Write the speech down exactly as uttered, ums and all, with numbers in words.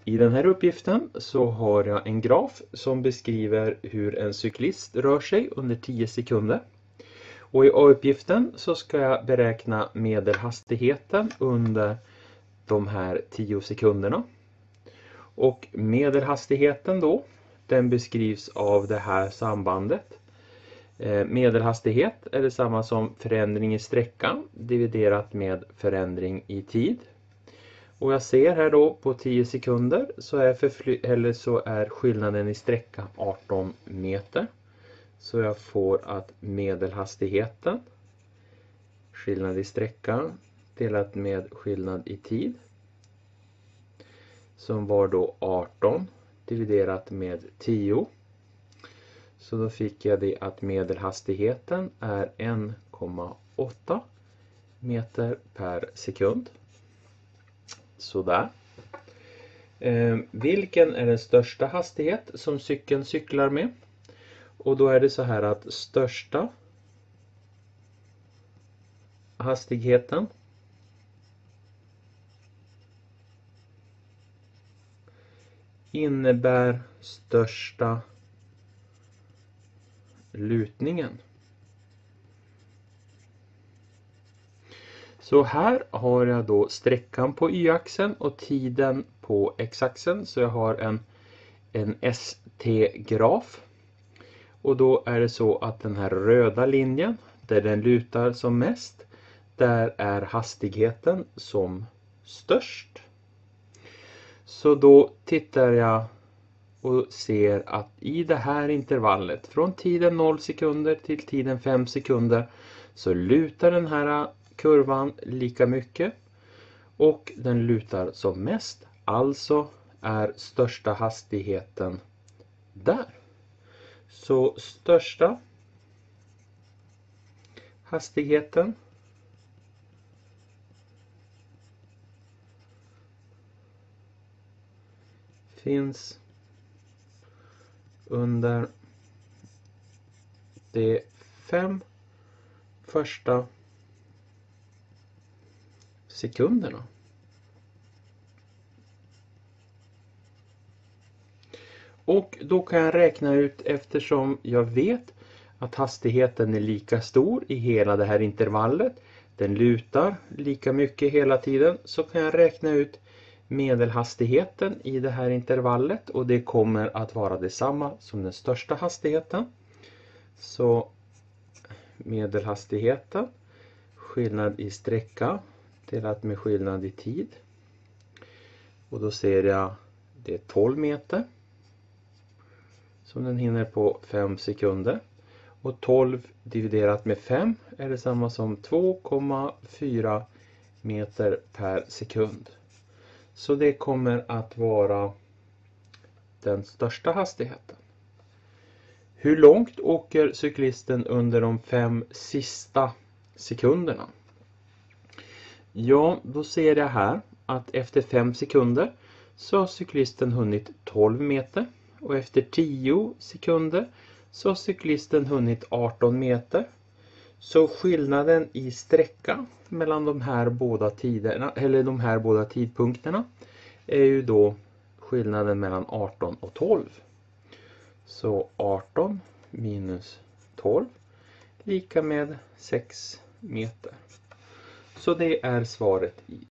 I den här uppgiften så har jag en graf som beskriver hur en cyklist rör sig under tio sekunder. Och i A-uppgiften så ska jag beräkna medelhastigheten under de här tio sekunderna. Och medelhastigheten då, den beskrivs av det här sambandet. Medelhastighet är detsamma som förändring i sträcka dividerat med förändring i tid. Och jag ser här då på tio sekunder så är, förfly- eller så är skillnaden i sträcka arton meter. Så jag får att medelhastigheten, skillnad i sträcka delat med skillnad i tid, som var då arton dividerat med tio. Så då fick jag det att medelhastigheten är en komma åtta meter per sekund. Sådär. Eh, vilken är den största hastighet som cykeln cyklar med? Och då är det så här att största hastigheten innebär största lutningen. Så här har jag då sträckan på y-axeln och tiden på x-axeln. Så jag har en, en S T-graf. Och då är det så att den här röda linjen, där den lutar som mest, där är hastigheten som störst. Så då tittar jag och ser att i det här intervallet, från tiden noll sekunder till tiden fem sekunder, så lutar den här kurvan lika mycket. Och den lutar som mest, alltså är största hastigheten där. Så största hastigheten finns under de fem första sekunderna. Och då kan jag räkna ut, eftersom jag vet att hastigheten är lika stor i hela det här intervallet, den lutar lika mycket hela tiden, så kan jag räkna ut medelhastigheten i det här intervallet, och det kommer att vara detsamma som den största hastigheten. Så medelhastigheten, skillnad i sträcka delat med skillnad i tid. Och då ser jag det är tolv meter som den hinner på fem sekunder. Och tolv dividerat med fem är detsamma som två komma fyra meter per sekund. Så det kommer att vara den största hastigheten. Hur långt åker cyklisten under de fem sista sekunderna? Ja, då ser jag här att efter fem sekunder så har cyklisten hunnit tolv meter. Och efter tio sekunder så har cyklisten hunnit arton meter. Så skillnaden i sträcka mellan de här båda tiderna, eller de här båda tidpunkterna, är ju då skillnaden mellan arton och tolv. Så arton minus tolv lika med sex meter. Så det är svaret i